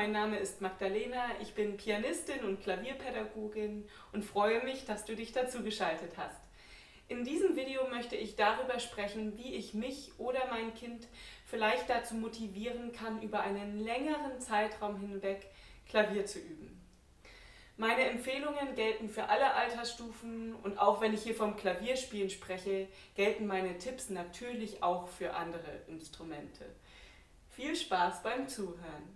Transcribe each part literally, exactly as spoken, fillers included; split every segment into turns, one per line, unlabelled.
mein Name ist Magdalena, ich bin Pianistin und Klavierpädagogin und freue mich, dass du dich dazu geschaltet hast. In diesem Video möchte ich darüber sprechen, wie ich mich oder mein Kind vielleicht dazu motivieren kann, über einen längeren Zeitraum hinweg Klavier zu üben. Meine Empfehlungen gelten für alle Altersstufen und auch wenn ich hier vom Klavierspielen spreche, gelten meine Tipps natürlich auch für andere Instrumente. Viel Spaß beim Zuhören!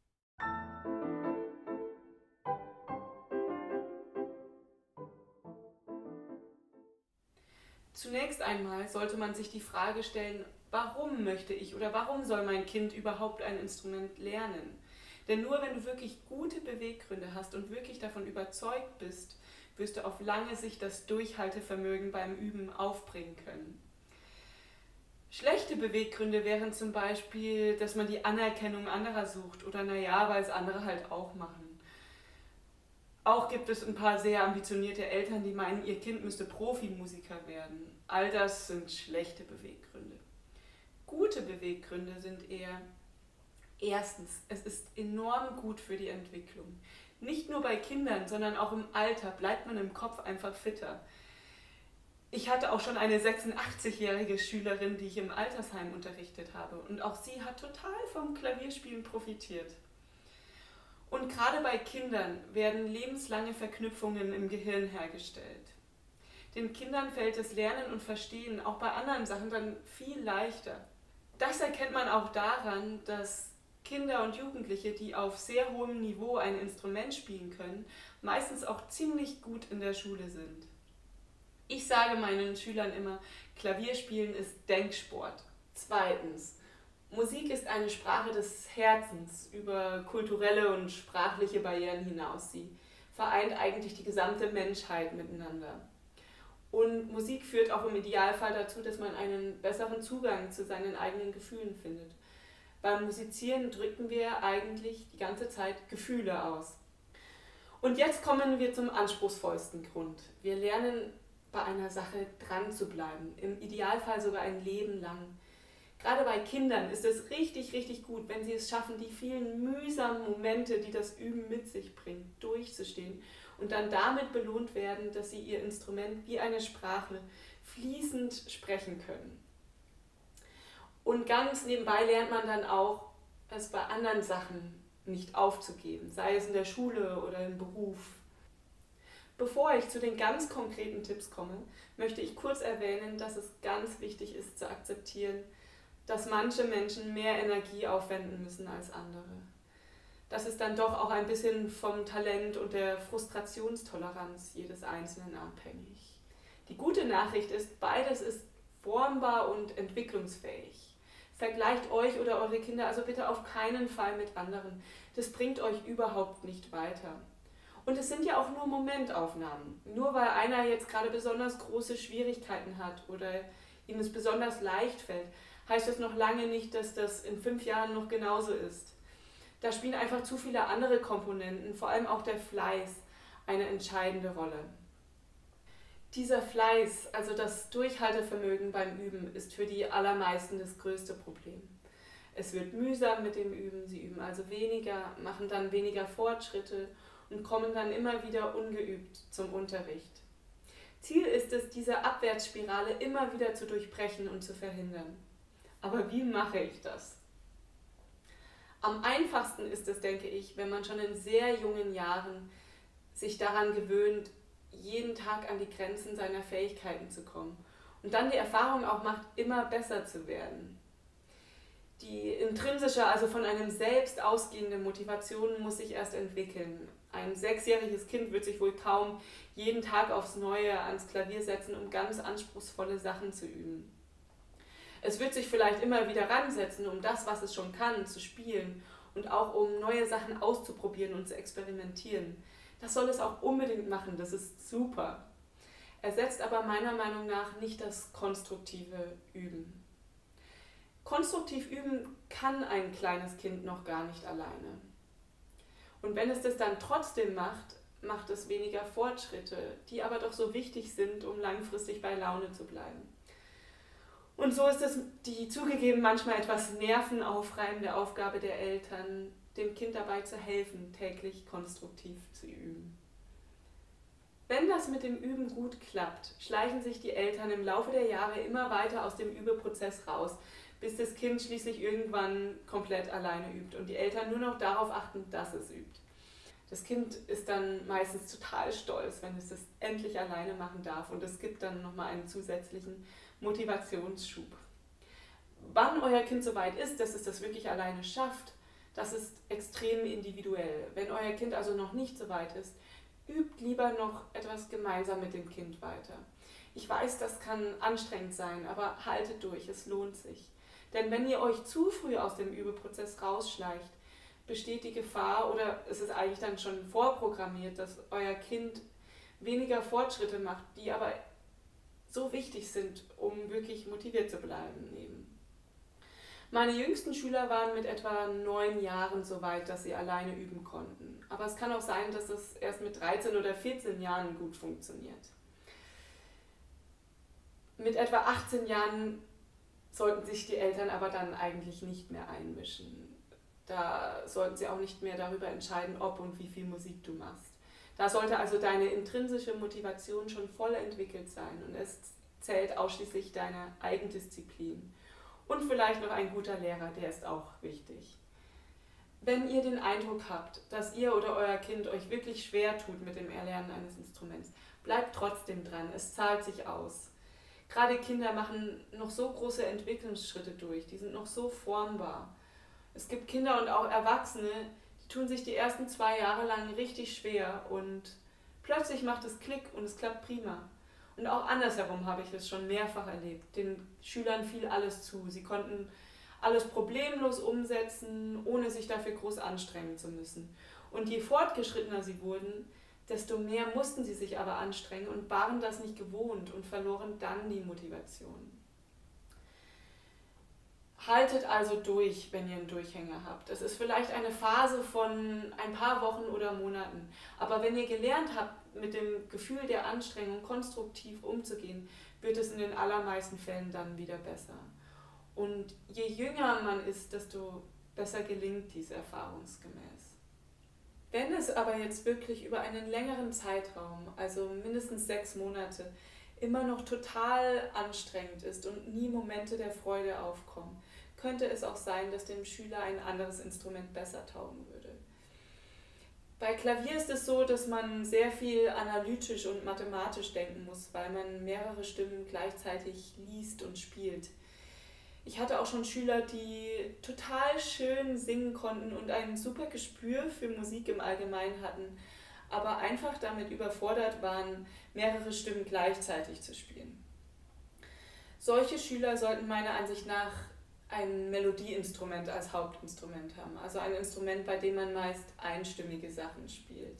Zunächst einmal sollte man sich die Frage stellen, warum möchte ich oder warum soll mein Kind überhaupt ein Instrument lernen? Denn nur wenn du wirklich gute Beweggründe hast und wirklich davon überzeugt bist, wirst du auf lange Sicht das Durchhaltevermögen beim Üben aufbringen können. Schlechte Beweggründe wären zum Beispiel, dass man die Anerkennung anderer sucht oder naja, weil es andere halt auch machen. Auch gibt es ein paar sehr ambitionierte Eltern, die meinen, ihr Kind müsste Profimusiker werden. All das sind schlechte Beweggründe. Gute Beweggründe sind eher: Erstens, es ist enorm gut für die Entwicklung. Nicht nur bei Kindern, sondern auch im Alter bleibt man im Kopf einfach fitter. Ich hatte auch schon eine sechsundachtzigjährige Schülerin, die ich im Altersheim unterrichtet habe, und auch sie hat total vom Klavierspielen profitiert. Und gerade bei Kindern werden lebenslange Verknüpfungen im Gehirn hergestellt. Den Kindern fällt das Lernen und Verstehen auch bei anderen Sachen dann viel leichter. Das erkennt man auch daran, dass Kinder und Jugendliche, die auf sehr hohem Niveau ein Instrument spielen können, meistens auch ziemlich gut in der Schule sind. Ich sage meinen Schülern immer, Klavierspielen ist Denksport. Zweitens, Musik ist eine Sprache des Herzens über kulturelle und sprachliche Barrieren hinaus. Sie vereint eigentlich die gesamte Menschheit miteinander. Und Musik führt auch im Idealfall dazu, dass man einen besseren Zugang zu seinen eigenen Gefühlen findet. Beim Musizieren drücken wir eigentlich die ganze Zeit Gefühle aus. Und jetzt kommen wir zum anspruchsvollsten Grund. Wir lernen bei einer Sache dran zu bleiben, im Idealfall sogar ein Leben lang. Gerade bei Kindern ist es richtig, richtig gut, wenn sie es schaffen, die vielen mühsamen Momente, die das Üben mit sich bringt, durchzustehen und dann damit belohnt werden, dass sie ihr Instrument wie eine Sprache fließend sprechen können. Und ganz nebenbei lernt man dann auch, es bei anderen Sachen nicht aufzugeben, sei es in der Schule oder im Beruf. Bevor ich zu den ganz konkreten Tipps komme, möchte ich kurz erwähnen, dass es ganz wichtig ist zu akzeptieren, dass manche Menschen mehr Energie aufwenden müssen als andere. Das ist dann doch auch ein bisschen vom Talent und der Frustrationstoleranz jedes Einzelnen abhängig. Die gute Nachricht ist, beides ist formbar und entwicklungsfähig. Vergleicht euch oder eure Kinder also bitte auf keinen Fall mit anderen. Das bringt euch überhaupt nicht weiter. Und es sind ja auch nur Momentaufnahmen. Nur weil einer jetzt gerade besonders große Schwierigkeiten hat oder ihm es besonders leicht fällt, heißt das noch lange nicht, dass das in fünf Jahren noch genauso ist. Da spielen einfach zu viele andere Komponenten, vor allem auch der Fleiß, eine entscheidende Rolle. Dieser Fleiß, also das Durchhaltevermögen beim Üben, ist für die allermeisten das größte Problem. Es wird mühsam mit dem Üben, sie üben also weniger, machen dann weniger Fortschritte und kommen dann immer wieder ungeübt zum Unterricht. Ziel ist es, diese Abwärtsspirale immer wieder zu durchbrechen und zu verhindern. Aber wie mache ich das? Am einfachsten ist es, denke ich, wenn man schon in sehr jungen Jahren sich daran gewöhnt, jeden Tag an die Grenzen seiner Fähigkeiten zu kommen und dann die Erfahrung auch macht, immer besser zu werden. Die intrinsische, also von einem selbst ausgehende Motivation muss sich erst entwickeln. Ein sechsjähriges Kind wird sich wohl kaum jeden Tag aufs Neue ans Klavier setzen, um ganz anspruchsvolle Sachen zu üben. Es wird sich vielleicht immer wieder ransetzen, um das, was es schon kann, zu spielen und auch um neue Sachen auszuprobieren und zu experimentieren. Das soll es auch unbedingt machen, das ist super. Ersetzt aber meiner Meinung nach nicht das konstruktive Üben. Konstruktiv üben kann ein kleines Kind noch gar nicht alleine. Und wenn es das dann trotzdem macht, macht es weniger Fortschritte, die aber doch so wichtig sind, um langfristig bei Laune zu bleiben. Und so ist es die zugegeben manchmal etwas nervenaufreibende Aufgabe der Eltern, dem Kind dabei zu helfen, täglich konstruktiv zu üben. Wenn das mit dem Üben gut klappt, schleichen sich die Eltern im Laufe der Jahre immer weiter aus dem Übeprozess raus, bis das Kind schließlich irgendwann komplett alleine übt und die Eltern nur noch darauf achten, dass es übt. Das Kind ist dann meistens total stolz, wenn es das endlich alleine machen darf, und es gibt dann nochmal einen zusätzlichen Motivationsschub. Wann euer Kind so weit ist, dass es das wirklich alleine schafft, das ist extrem individuell. Wenn euer Kind also noch nicht so weit ist, übt lieber noch etwas gemeinsam mit dem Kind weiter. Ich weiß, das kann anstrengend sein, aber haltet durch, es lohnt sich. Denn wenn ihr euch zu früh aus dem Übeprozess rausschleicht, besteht die Gefahr, oder es ist eigentlich dann schon vorprogrammiert, dass euer Kind weniger Fortschritte macht, die aber so wichtig sind, um wirklich motiviert zu bleiben. Eben. Meine jüngsten Schüler waren mit etwa neun Jahren so weit, dass sie alleine üben konnten. Aber es kann auch sein, dass es erst mit dreizehn oder vierzehn Jahren gut funktioniert. Mit etwa achtzehn Jahren sollten sich die Eltern aber dann eigentlich nicht mehr einmischen. Da sollten sie auch nicht mehr darüber entscheiden, ob und wie viel Musik du machst. Da sollte also deine intrinsische Motivation schon voll entwickelt sein und es zählt ausschließlich deine Eigendisziplin. Und vielleicht noch ein guter Lehrer, der ist auch wichtig. Wenn ihr den Eindruck habt, dass ihr oder euer Kind euch wirklich schwer tut mit dem Erlernen eines Instruments, bleibt trotzdem dran, es zahlt sich aus. Gerade Kinder machen noch so große Entwicklungsschritte durch, die sind noch so formbar. Es gibt Kinder und auch Erwachsene, die tun sich die ersten zwei Jahre lang richtig schwer und plötzlich macht es Klick und es klappt prima. Und auch andersherum habe ich das schon mehrfach erlebt. Den Schülern fiel alles zu. Sie konnten alles problemlos umsetzen, ohne sich dafür groß anstrengen zu müssen. Und je fortgeschrittener sie wurden, desto mehr mussten sie sich aber anstrengen und waren das nicht gewohnt und verloren dann die Motivation. Haltet also durch, wenn ihr einen Durchhänger habt. Es ist vielleicht eine Phase von ein paar Wochen oder Monaten. Aber wenn ihr gelernt habt, mit dem Gefühl der Anstrengung konstruktiv umzugehen, wird es in den allermeisten Fällen dann wieder besser. Und je jünger man ist, desto besser gelingt dies erfahrungsgemäß. Wenn es aber jetzt wirklich über einen längeren Zeitraum, also mindestens sechs Monate, immer noch total anstrengend ist und nie Momente der Freude aufkommen, könnte es auch sein, dass dem Schüler ein anderes Instrument besser taugen würde. Bei Klavier ist es so, dass man sehr viel analytisch und mathematisch denken muss, weil man mehrere Stimmen gleichzeitig liest und spielt. Ich hatte auch schon Schüler, die total schön singen konnten und ein super Gespür für Musik im Allgemeinen hatten, aber einfach damit überfordert waren, mehrere Stimmen gleichzeitig zu spielen. Solche Schüler sollten meiner Ansicht nach ein Melodieinstrument als Hauptinstrument haben, also ein Instrument, bei dem man meist einstimmige Sachen spielt.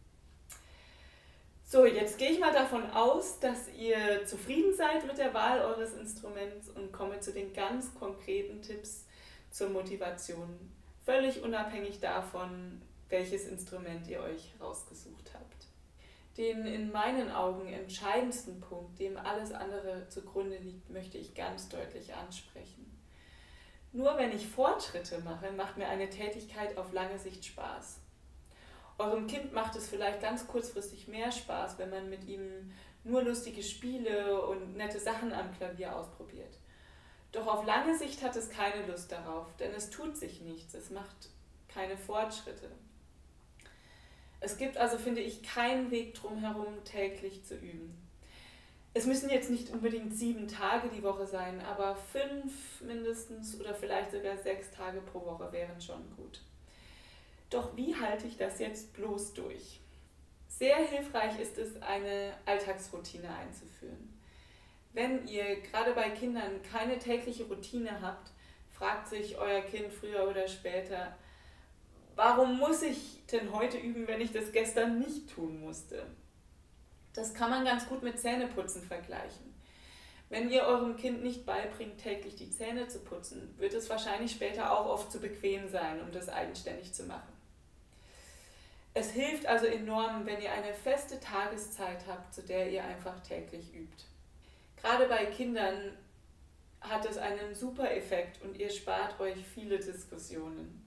So, jetzt gehe ich mal davon aus, dass ihr zufrieden seid mit der Wahl eures Instruments und komme zu den ganz konkreten Tipps zur Motivation, völlig unabhängig davon, welches Instrument ihr euch rausgesucht habt. Den in meinen Augen entscheidendsten Punkt, dem alles andere zugrunde liegt, möchte ich ganz deutlich ansprechen. Nur wenn ich Fortschritte mache, macht mir eine Tätigkeit auf lange Sicht Spaß. Eurem Kind macht es vielleicht ganz kurzfristig mehr Spaß, wenn man mit ihm nur lustige Spiele und nette Sachen am Klavier ausprobiert. Doch auf lange Sicht hat es keine Lust darauf, denn es tut sich nichts, es macht keine Fortschritte. Es gibt also, finde ich, keinen Weg drumherum, täglich zu üben. Es müssen jetzt nicht unbedingt sieben Tage die Woche sein, aber fünf mindestens oder vielleicht sogar sechs Tage pro Woche wären schon gut. Doch wie halte ich das jetzt bloß durch? Sehr hilfreich ist es, eine Alltagsroutine einzuführen. Wenn ihr gerade bei Kindern keine tägliche Routine habt, fragt sich euer Kind früher oder später, warum muss ich denn heute üben, wenn ich das gestern nicht tun musste? Das kann man ganz gut mit Zähneputzen vergleichen. Wenn ihr eurem Kind nicht beibringt, täglich die Zähne zu putzen, wird es wahrscheinlich später auch oft zu bequem sein, um das eigenständig zu machen. Es hilft also enorm, wenn ihr eine feste Tageszeit habt, zu der ihr einfach täglich übt. Gerade bei Kindern hat es einen super Effekt und ihr spart euch viele Diskussionen.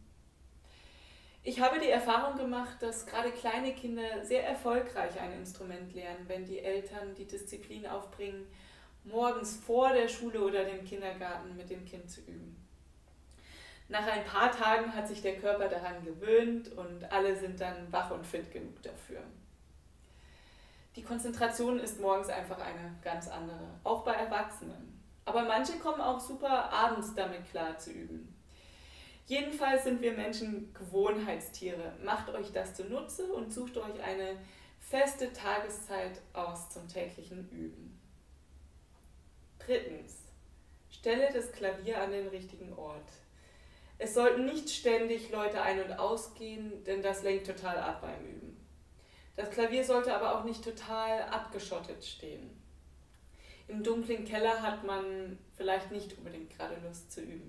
Ich habe die Erfahrung gemacht, dass gerade kleine Kinder sehr erfolgreich ein Instrument lernen, wenn die Eltern die Disziplin aufbringen, morgens vor der Schule oder dem Kindergarten mit dem Kind zu üben. Nach ein paar Tagen hat sich der Körper daran gewöhnt und alle sind dann wach und fit genug dafür. Die Konzentration ist morgens einfach eine ganz andere, auch bei Erwachsenen. Aber manche kommen auch super abends damit klar zu üben. Jedenfalls sind wir Menschen Gewohnheitstiere. Macht euch das zunutze und sucht euch eine feste Tageszeit aus zum täglichen Üben. Drittens, stelle das Klavier an den richtigen Ort. Es sollten nicht ständig Leute ein- und ausgehen, denn das lenkt total ab beim Üben. Das Klavier sollte aber auch nicht total abgeschottet stehen. Im dunklen Keller hat man vielleicht nicht unbedingt gerade Lust zu üben.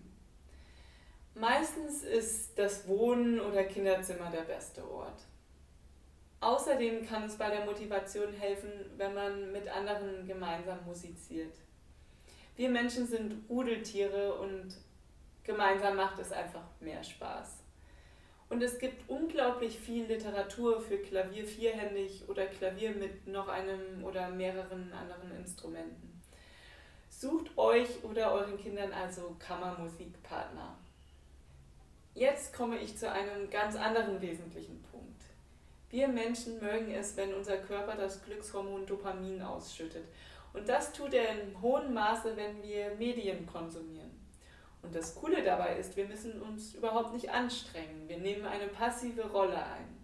Meistens ist das Wohnen oder Kinderzimmer der beste Ort. Außerdem kann es bei der Motivation helfen, wenn man mit anderen gemeinsam musiziert. Wir Menschen sind Rudeltiere und gemeinsam macht es einfach mehr Spaß. Und es gibt unglaublich viel Literatur für Klavier vierhändig oder Klavier mit noch einem oder mehreren anderen Instrumenten. Sucht euch oder euren Kindern also Kammermusikpartner. Jetzt komme ich zu einem ganz anderen wesentlichen Punkt. Wir Menschen mögen es, wenn unser Körper das Glückshormon Dopamin ausschüttet. Und das tut er in hohem Maße, wenn wir Medien konsumieren. Und das Coole dabei ist, wir müssen uns überhaupt nicht anstrengen. Wir nehmen eine passive Rolle ein.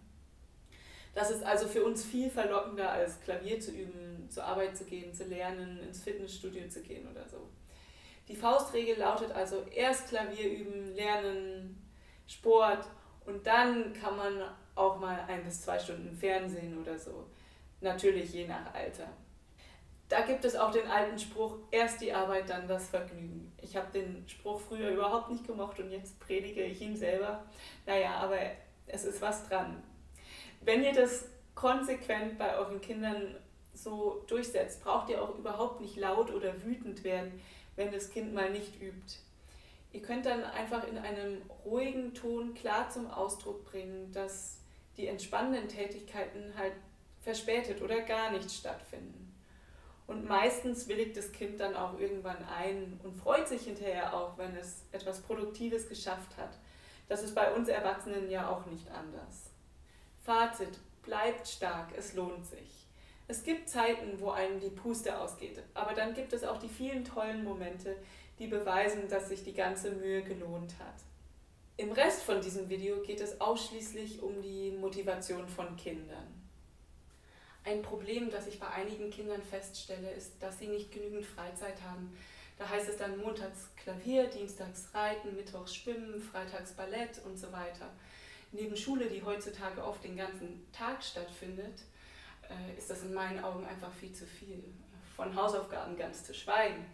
Das ist also für uns viel verlockender, als Klavier zu üben, zur Arbeit zu gehen, zu lernen, ins Fitnessstudio zu gehen oder so. Die Faustregel lautet also erst Klavier üben, lernen, Sport und dann kann man auch mal ein bis zwei Stunden Fernsehen oder so. Natürlich je nach Alter. Da gibt es auch den alten Spruch, erst die Arbeit, dann das Vergnügen. Ich habe den Spruch früher überhaupt nicht gemocht und jetzt predige ich ihn selber. Naja, aber es ist was dran. Wenn ihr das konsequent bei euren Kindern so durchsetzt, braucht ihr auch überhaupt nicht laut oder wütend werden, wenn das Kind mal nicht übt. Ihr könnt dann einfach in einem ruhigen Ton klar zum Ausdruck bringen, dass die entspannenden Tätigkeiten halt verspätet oder gar nicht stattfinden. Und meistens willigt das Kind dann auch irgendwann ein und freut sich hinterher auch, wenn es etwas Produktives geschafft hat. Das ist bei uns Erwachsenen ja auch nicht anders. Fazit: Bleibt stark, es lohnt sich. Es gibt Zeiten, wo einem die Puste ausgeht, aber dann gibt es auch die vielen tollen Momente, die beweisen, dass sich die ganze Mühe gelohnt hat. Im Rest von diesem Video geht es ausschließlich um die Motivation von Kindern. Ein Problem, das ich bei einigen Kindern feststelle, ist, dass sie nicht genügend Freizeit haben. Da heißt es dann montags Klavier, dienstags Reiten, mittwochs Schwimmen, freitags Ballett und so weiter. Neben Schule, die heutzutage oft den ganzen Tag stattfindet, ist das in meinen Augen einfach viel zu viel. Von Hausaufgaben ganz zu schweigen.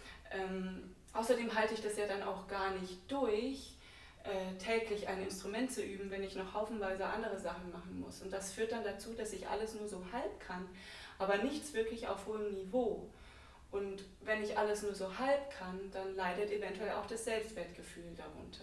Ähm, außerdem halte ich das ja dann auch gar nicht durch, äh, täglich ein Instrument zu üben, wenn ich noch haufenweise andere Sachen machen muss. Und das führt dann dazu, dass ich alles nur so halb kann, aber nichts wirklich auf hohem Niveau. Und wenn ich alles nur so halb kann, dann leidet eventuell auch das Selbstwertgefühl darunter.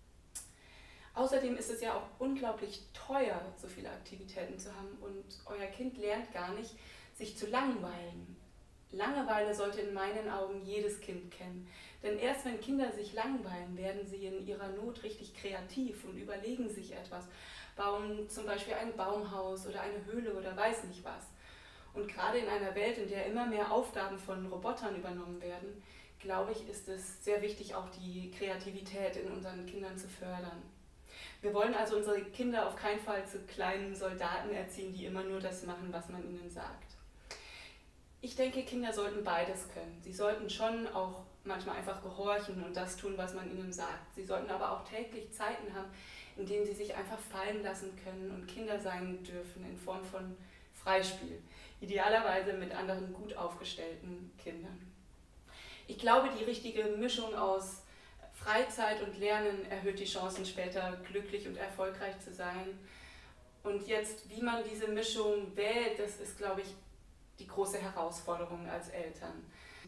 Außerdem ist es ja auch unglaublich teuer, so viele Aktivitäten zu haben und euer Kind lernt gar nicht, sich zu langweilen. Langeweile sollte in meinen Augen jedes Kind kennen, denn erst wenn Kinder sich langweilen, werden sie in ihrer Not richtig kreativ und überlegen sich etwas, bauen zum Beispiel ein Baumhaus oder eine Höhle oder weiß nicht was. Und gerade in einer Welt, in der immer mehr Aufgaben von Robotern übernommen werden, glaube ich, ist es sehr wichtig, auch die Kreativität in unseren Kindern zu fördern. Wir wollen also unsere Kinder auf keinen Fall zu kleinen Soldaten erziehen, die immer nur das machen, was man ihnen sagt. Ich denke, Kinder sollten beides können. Sie sollten schon auch manchmal einfach gehorchen und das tun, was man ihnen sagt. Sie sollten aber auch täglich Zeiten haben, in denen sie sich einfach fallen lassen können und Kinder sein dürfen in Form von Freispiel. Idealerweise mit anderen gut aufgestellten Kindern. Ich glaube, die richtige Mischung aus Freizeit und Lernen erhöht die Chancen, später glücklich und erfolgreich zu sein. Und jetzt, wie man diese Mischung wählt, das ist, glaube ich, die große Herausforderung als Eltern.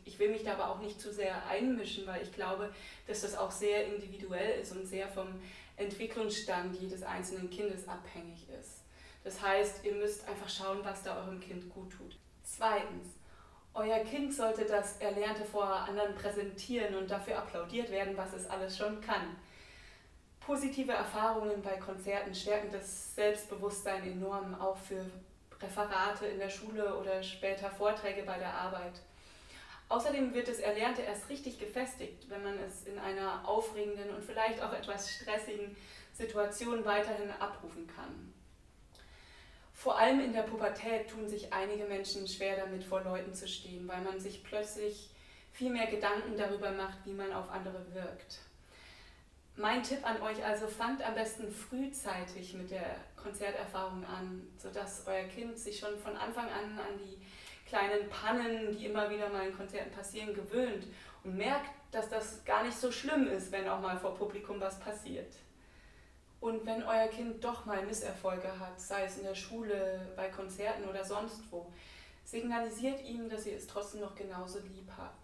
ich will mich da aber auch nicht zu sehr einmischen, weil ich glaube, dass das auch sehr individuell ist und sehr vom Entwicklungsstand jedes einzelnen Kindes abhängig ist. Das heißt, ihr müsst einfach schauen, was da eurem Kind gut tut. Zweitens, euer Kind sollte das Erlernte vor anderen präsentieren und dafür applaudiert werden, was es alles schon kann. Positive Erfahrungen bei Konzerten stärken das Selbstbewusstsein enorm, auch für Referate in der Schule oder später Vorträge bei der Arbeit. Außerdem wird das Erlernte erst richtig gefestigt, wenn man es in einer aufregenden und vielleicht auch etwas stressigen Situation weiterhin abrufen kann. Vor allem in der Pubertät tun sich einige Menschen schwer damit, vor Leuten zu stehen, weil man sich plötzlich viel mehr Gedanken darüber macht, wie man auf andere wirkt. Mein Tipp an euch also, fangt am besten frühzeitig mit der Konzerterfahrung an, sodass euer Kind sich schon von Anfang an an die kleinen Pannen, die immer wieder mal in Konzerten passieren, gewöhnt und merkt, dass das gar nicht so schlimm ist, wenn auch mal vor Publikum was passiert. Und wenn euer Kind doch mal Misserfolge hat, sei es in der Schule, bei Konzerten oder sonst wo, signalisiert ihm, dass ihr es trotzdem noch genauso lieb habt.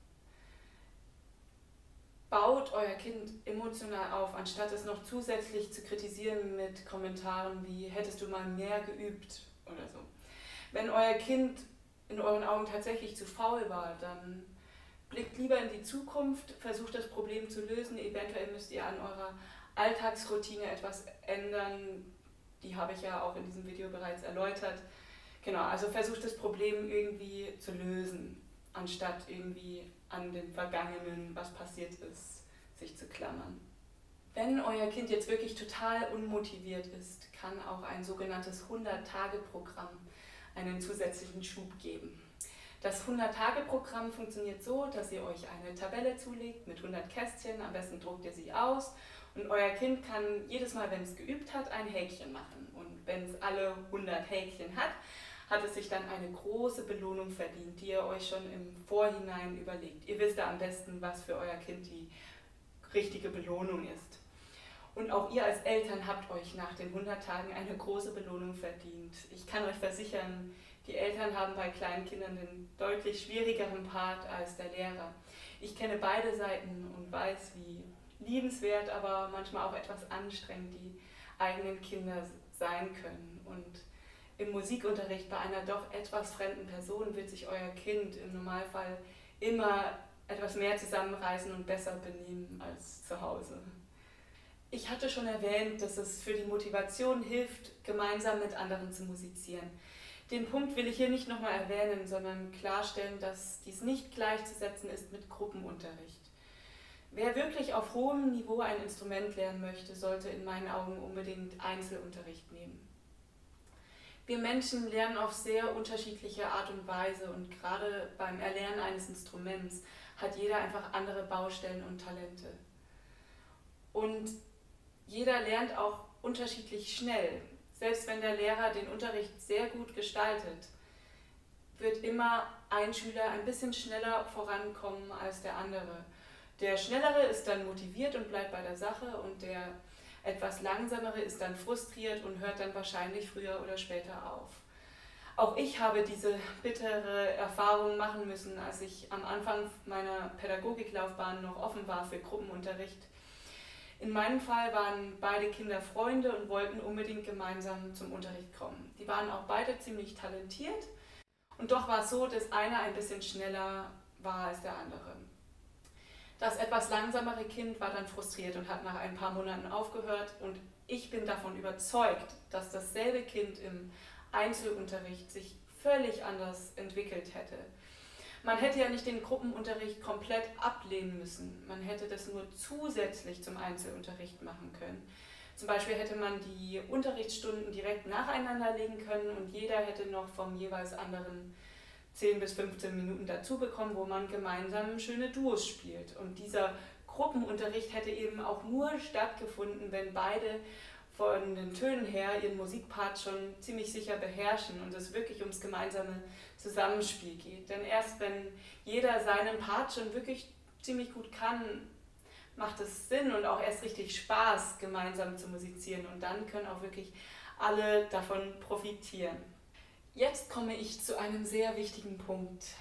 Baut euer Kind emotional auf, anstatt es noch zusätzlich zu kritisieren mit Kommentaren wie „hättest du mal mehr geübt" oder so. Wenn euer Kind in euren Augen tatsächlich zu faul war, dann blickt lieber in die Zukunft, versucht das Problem zu lösen. Eventuell müsst ihr an eurer Alltagsroutine etwas ändern. Die habe ich ja auch in diesem Video bereits erläutert. Genau, also versucht das Problem irgendwie zu lösen, anstatt irgendwie an den Vergangenen, was passiert ist, sich zu klammern. Wenn euer Kind jetzt wirklich total unmotiviert ist, kann auch ein sogenanntes hundert-Tage-Programm einen zusätzlichen Schub geben. Das hundert-Tage-Programm funktioniert so, dass ihr euch eine Tabelle zulegt mit hundert Kästchen, am besten druckt ihr sie aus und euer Kind kann jedes Mal, wenn es geübt hat, ein Häkchen machen. Und wenn es alle hundert Häkchen hat, hat es sich dann eine große Belohnung verdient, die ihr euch schon im Vorhinein überlegt. Ihr wisst ja am besten, was für euer Kind die richtige Belohnung ist. Und auch ihr als Eltern habt euch nach den hundert Tagen eine große Belohnung verdient. Ich kann euch versichern, die Eltern haben bei kleinen Kindern den deutlich schwierigeren Part als der Lehrer. Ich kenne beide Seiten und weiß, wie liebenswert, aber manchmal auch etwas anstrengend die eigenen Kinder sein können. Und im Musikunterricht bei einer doch etwas fremden Person wird sich euer Kind im Normalfall immer etwas mehr zusammenreißen und besser benehmen als zu Hause. Ich hatte schon erwähnt, dass es für die Motivation hilft, gemeinsam mit anderen zu musizieren. Den Punkt will ich hier nicht nochmal erwähnen, sondern klarstellen, dass dies nicht gleichzusetzen ist mit Gruppenunterricht. Wer wirklich auf hohem Niveau ein Instrument lernen möchte, sollte in meinen Augen unbedingt Einzelunterricht nehmen. Wir Menschen lernen auf sehr unterschiedliche Art und Weise und gerade beim Erlernen eines Instruments hat jeder einfach andere Baustellen und Talente. Und jeder lernt auch unterschiedlich schnell. Selbst wenn der Lehrer den Unterricht sehr gut gestaltet, wird immer ein Schüler ein bisschen schneller vorankommen als der andere. Der Schnellere ist dann motiviert und bleibt bei der Sache und der etwas Langsamere ist dann frustriert und hört dann wahrscheinlich früher oder später auf. Auch ich habe diese bittere Erfahrung machen müssen, als ich am Anfang meiner Pädagogiklaufbahn noch offen war für Gruppenunterricht. In meinem Fall waren beide Kinder Freunde und wollten unbedingt gemeinsam zum Unterricht kommen. Die waren auch beide ziemlich talentiert und doch war es so, dass einer ein bisschen schneller war als der andere. Das etwas langsamere Kind war dann frustriert und hat nach ein paar Monaten aufgehört und ich bin davon überzeugt, dass dasselbe Kind im Einzelunterricht sich völlig anders entwickelt hätte. Man hätte ja nicht den Gruppenunterricht komplett ablehnen müssen, man hätte das nur zusätzlich zum Einzelunterricht machen können. Zum Beispiel hätte man die Unterrichtsstunden direkt nacheinander legen können und jeder hätte noch vom jeweils anderen zehn bis fünfzehn Minuten dazu bekommen, wo man gemeinsam schöne Duos spielt. Und dieser Gruppenunterricht hätte eben auch nur stattgefunden, wenn beide von den Tönen her ihren Musikpart schon ziemlich sicher beherrschen und es wirklich ums gemeinsame Zusammenspiel geht. Denn erst wenn jeder seinen Part schon wirklich ziemlich gut kann, macht es Sinn und auch erst richtig Spaß, gemeinsam zu musizieren und dann können auch wirklich alle davon profitieren. Jetzt komme ich zu einem sehr wichtigen Punkt.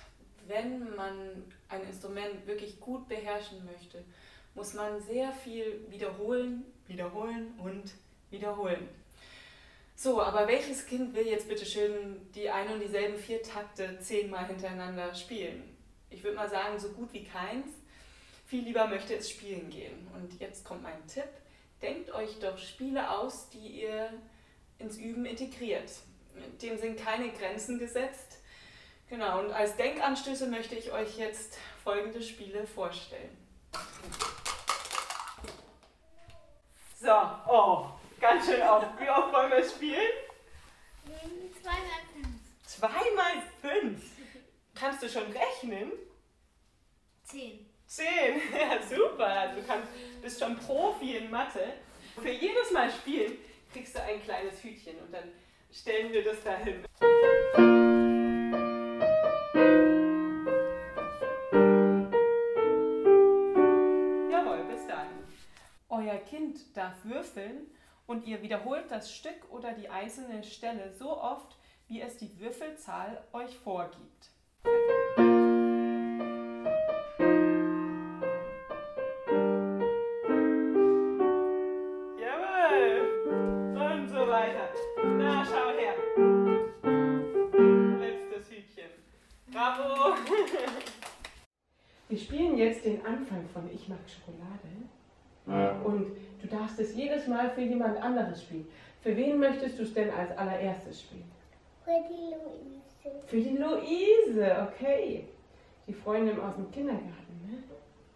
Wenn man ein Instrument wirklich gut beherrschen möchte, muss man sehr viel wiederholen, wiederholen und wiederholen. So, aber welches Kind will jetzt bitte schön die ein und dieselben vier Takte zehnmal hintereinander spielen? Ich würde mal sagen, so gut wie keins. Viel lieber möchte es spielen gehen. Und jetzt kommt mein Tipp. Denkt euch doch Spiele aus, die ihr ins Üben integriert. Dem sind keine Grenzen gesetzt. Genau, und als Denkanstöße möchte ich euch jetzt folgende Spiele vorstellen. So, oh, ganz schön auf. Wie oft wollen wir spielen?
Zweimal fünf.
Zweimal fünf? Kannst du schon rechnen?
Zehn.
Zehn, ja super. Also du kannst, bist schon Profi in Mathe. Für jedes Mal spielen kriegst du ein kleines Hütchen und dann stellen wir das da hin. Jawohl, bis dann. Euer Kind darf würfeln und ihr wiederholt das Stück oder die einzelne Stelle so oft, wie es die Würfelzahl euch vorgibt. Na, schau her. Letztes Hütchen. Bravo. Wir spielen jetzt den Anfang von Ich mag Schokolade. Und du darfst es jedes Mal für jemand anderes spielen. Für wen möchtest du es denn als allererstes spielen?
Für die Luise.
Für die Luise, okay. Die Freundin aus dem Kindergarten, ne?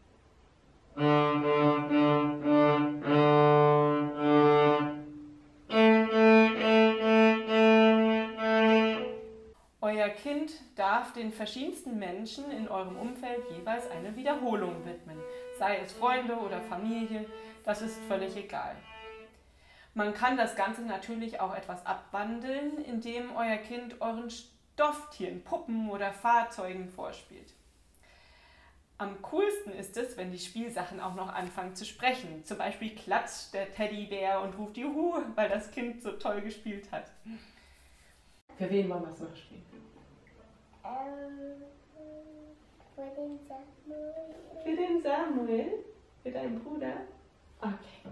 Euer Kind darf den verschiedensten Menschen in eurem Umfeld jeweils eine Wiederholung widmen, sei es Freunde oder Familie, das ist völlig egal. Man kann das Ganze natürlich auch etwas abwandeln, indem euer Kind euren Stofftieren, Puppen oder Fahrzeugen vorspielt. Am coolsten ist es, wenn die Spielsachen auch noch anfangen zu sprechen. Zum Beispiel klatscht der Teddybär und ruft Juhu, weil das Kind so toll gespielt hat. Für wen wollen wir es noch spielen?
Ähm, für den Samuel.
Für den Samuel? Für deinen Bruder? Okay.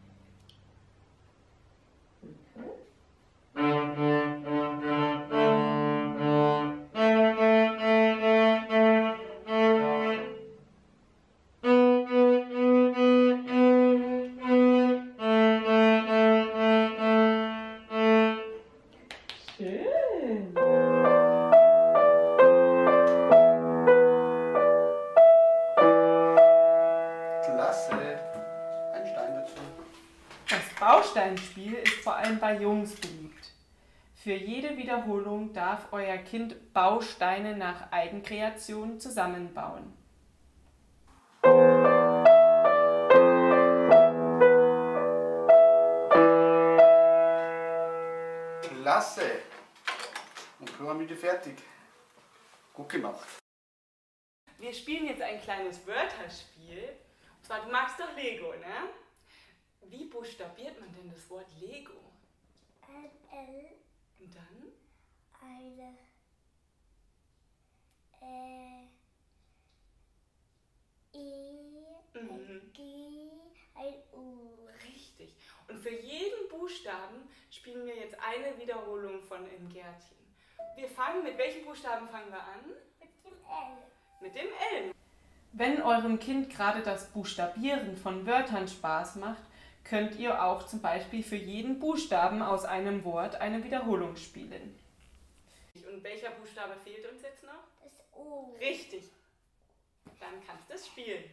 Schön.
Klasse. Ein Stein dazu.
Das Bausteinspiel ist vor allem bei Jungs beliebt. Für jede Wiederholung darf euer Kind Bausteine nach Eigenkreation zusammenbauen.
Klasse. Und Pyramide fertig. Gut gemacht.
Wir spielen jetzt ein kleines Wörterspiel. Und zwar, du magst doch Lego, ne? Wie buchstabiert man denn das Wort Lego?
Ein L.
Und dann?
Eine. Äh. E.
Mhm.
Ein G. Ein U.
Richtig. Und für jeden Buchstaben spielen wir jetzt eine Wiederholung von Im Gärtchen. Wir fangen, mit welchen Buchstaben fangen wir an?
Mit dem L.
Mit dem L. Wenn eurem Kind gerade das Buchstabieren von Wörtern Spaß macht, könnt ihr auch zum Beispiel für jeden Buchstaben aus einem Wort eine Wiederholung spielen. Und welcher Buchstabe fehlt uns jetzt noch?
Das O.
Richtig. Dann kannst du es spielen.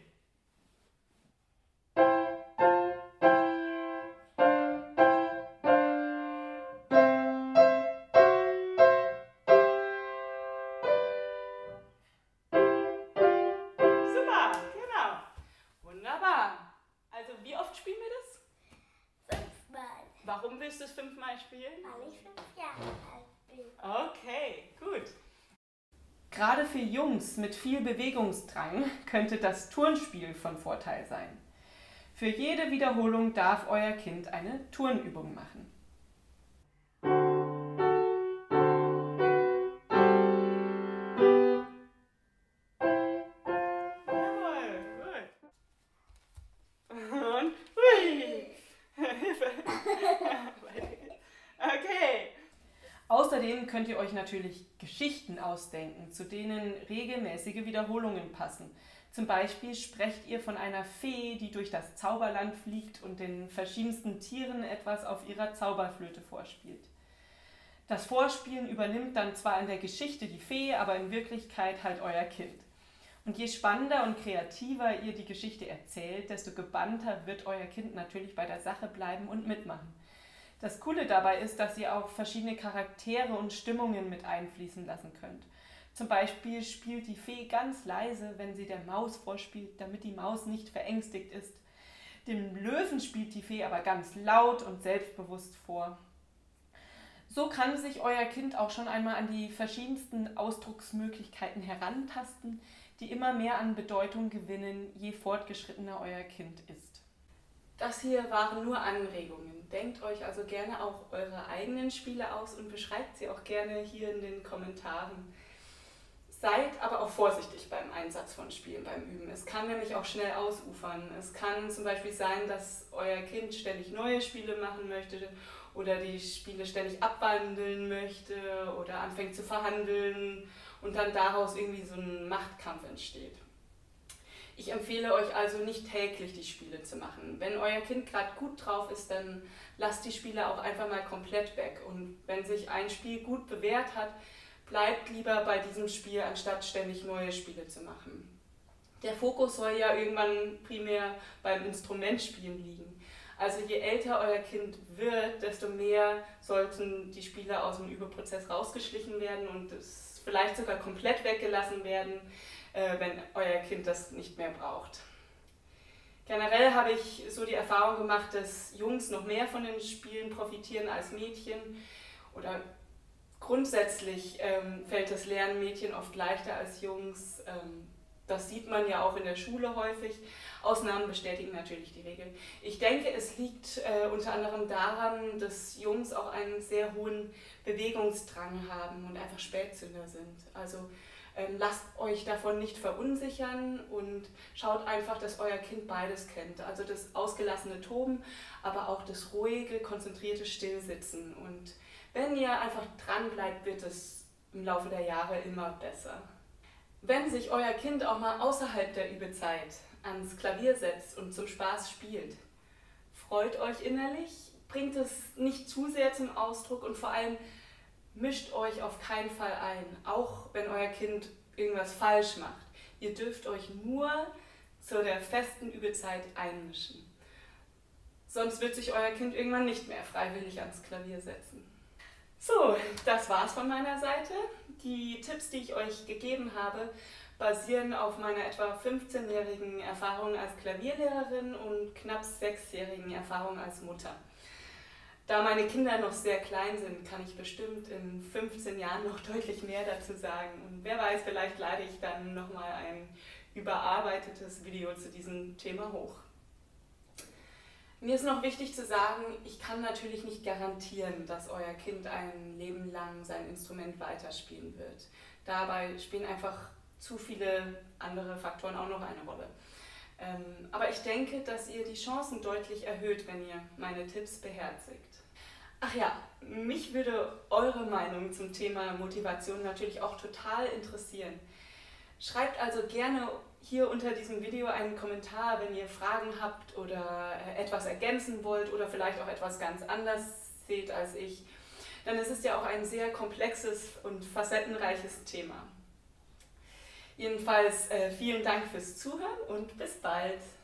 Super, genau. Wunderbar. Also wie oft spielen wir das?
Fünfmal.
Warum willst du es fünfmal spielen?
Weil ich fünf Jahre alt bin.
Okay, gut. Gerade für Jungs mit viel Bewegungsdrang könnte das Turnspiel von Vorteil sein. Für jede Wiederholung darf euer Kind eine Turnübung machen. Außerdem könnt ihr euch natürlich Geschichten ausdenken, zu denen regelmäßige Wiederholungen passen. Zum Beispiel sprecht ihr von einer Fee, die durch das Zauberland fliegt und den verschiedensten Tieren etwas auf ihrer Zauberflöte vorspielt. Das Vorspielen übernimmt dann zwar in der Geschichte die Fee, aber in Wirklichkeit halt euer Kind. Und je spannender und kreativer ihr die Geschichte erzählt, desto gebannter wird euer Kind natürlich bei der Sache bleiben und mitmachen. Das Coole dabei ist, dass ihr auch verschiedene Charaktere und Stimmungen mit einfließen lassen könnt. Zum Beispiel spielt die Fee ganz leise, wenn sie der Maus vorspielt, damit die Maus nicht verängstigt ist. Dem Löwen spielt die Fee aber ganz laut und selbstbewusst vor. So kann sich euer Kind auch schon einmal an die verschiedensten Ausdrucksmöglichkeiten herantasten, die immer mehr an Bedeutung gewinnen, je fortgeschrittener euer Kind ist. Das hier waren nur Anregungen. Denkt euch also gerne auch eure eigenen Spiele aus und beschreibt sie auch gerne hier in den Kommentaren. Seid aber auch vorsichtig beim Einsatz von Spielen, beim Üben. Es kann nämlich auch schnell ausufern. Es kann zum Beispiel sein, dass euer Kind ständig neue Spiele machen möchte oder die Spiele ständig abwandeln möchte oder anfängt zu verhandeln und dann daraus irgendwie so ein Machtkampf entsteht. Ich empfehle euch also nicht täglich die Spiele zu machen. Wenn euer Kind gerade gut drauf ist, dann lasst die Spiele auch einfach mal komplett weg. Und wenn sich ein Spiel gut bewährt hat, bleibt lieber bei diesem Spiel, anstatt ständig neue Spiele zu machen. Der Fokus soll ja irgendwann primär beim Instrumentspielen liegen. Also je älter euer Kind wird, desto mehr sollten die Spiele aus dem Übeprozess rausgeschlichen werden und es vielleicht sogar komplett weggelassen werden, wenn euer Kind das nicht mehr braucht. Generell habe ich so die Erfahrung gemacht, dass Jungs noch mehr von den Spielen profitieren als Mädchen. Oder grundsätzlich ähm, fällt das Lernen Mädchen oft leichter als Jungs. Ähm, das sieht man ja auch in der Schule häufig. Ausnahmen bestätigen natürlich die Regel. Ich denke, es liegt äh, unter anderem daran, dass Jungs auch einen sehr hohen Bewegungsdrang haben und einfach Spätzünder sind. Also Ähm, lasst euch davon nicht verunsichern und schaut einfach, dass euer Kind beides kennt. Also das ausgelassene Toben, aber auch das ruhige, konzentrierte Stillsitzen. Und wenn ihr einfach dran bleibt, wird es im Laufe der Jahre immer besser. Wenn sich euer Kind auch mal außerhalb der Übezeit ans Klavier setzt und zum Spaß spielt, freut euch innerlich, bringt es nicht zu sehr zum Ausdruck und vor allem mischt euch auf keinen Fall ein, auch wenn euer Kind irgendwas falsch macht. Ihr dürft euch nur zu der festen Übezeit einmischen. Sonst wird sich euer Kind irgendwann nicht mehr freiwillig ans Klavier setzen. So, das war's von meiner Seite. Die Tipps, die ich euch gegeben habe, basieren auf meiner etwa fünfzehnjährigen Erfahrung als Klavierlehrerin und knapp sechsjährigen Erfahrung als Mutter. Da meine Kinder noch sehr klein sind, kann ich bestimmt in fünfzehn Jahren noch deutlich mehr dazu sagen. Und wer weiß, vielleicht lade ich dann nochmal ein überarbeitetes Video zu diesem Thema hoch. Mir ist noch wichtig zu sagen, ich kann natürlich nicht garantieren, dass euer Kind ein Leben lang sein Instrument weiterspielen wird. Dabei spielen einfach zu viele andere Faktoren auch noch eine Rolle. Ähm, aber ich denke, dass ihr die Chancen deutlich erhöht, wenn ihr meine Tipps beherzigt. Ach ja, mich würde eure Meinung zum Thema Motivation natürlich auch total interessieren. Schreibt also gerne hier unter diesem Video einen Kommentar, wenn ihr Fragen habt oder etwas ergänzen wollt oder vielleicht auch etwas ganz anders seht als ich. Denn es ist ja auch ein sehr komplexes und facettenreiches Thema. Jedenfalls äh, vielen Dank fürs Zuhören und bis bald.